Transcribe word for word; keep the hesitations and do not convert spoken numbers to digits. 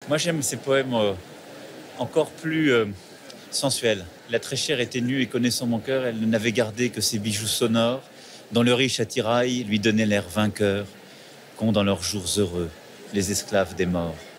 Moi, j'aime ces poèmes euh, encore plus euh, sensuels. La très chère était nue et connaissant mon cœur, elle n'avait gardé que ses bijoux sonores, dont le riche attirail lui donnait l'air vainqueur, qu'ont dans leurs jours heureux les esclaves des morts.